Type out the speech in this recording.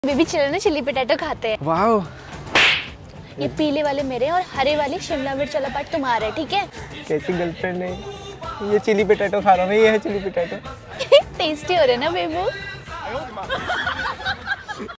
Baby चलो ना chilli potato खाते हैं। वाह, ये पीले वाले मेरे और हरे वाले शिमला मिर्च वाला पार्ट तुम्हारा है, ठीक है? कैसी गर्लफ्रेंड है ये? चिली पोटैटो खा रहा हूँ मैं, ये है चिली पोटैटो। टेस्टी हो रहे ना बेबू।